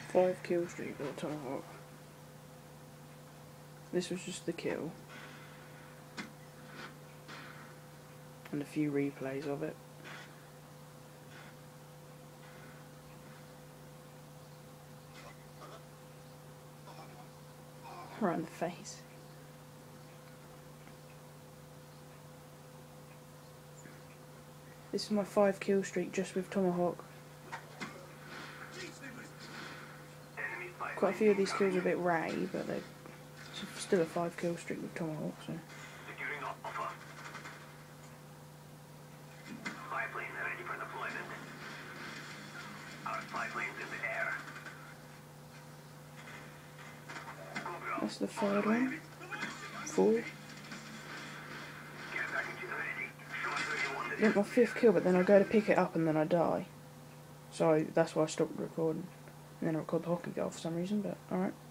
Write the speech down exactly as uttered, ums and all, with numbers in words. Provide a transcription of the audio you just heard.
Five kill streak with a Tomahawk. This was just the kill. And a few replays of it. Right in the face. This is my five kill streak just with Tomahawk. Quite a few of these kills are a bit ray, but they're still a five kill streak with Tomahawk. So. That's the third one. Four. I get my fifth kill, but then I go to pick it up and then I die. So that's why I stopped recording. And then I record the hockey goal for some reason, but alright.